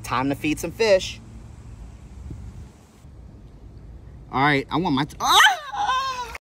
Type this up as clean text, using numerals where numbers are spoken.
Time to feed some fish. All right, I want my... Ah!